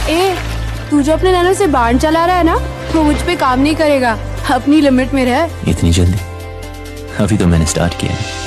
ए, तू जो अपने नैनो से बाण चला रहा है ना, वो मुझ पे काम नहीं करेगा। अपनी लिमिट में रह। इतनी जल्दी? अभी तो मैंने स्टार्ट किया है।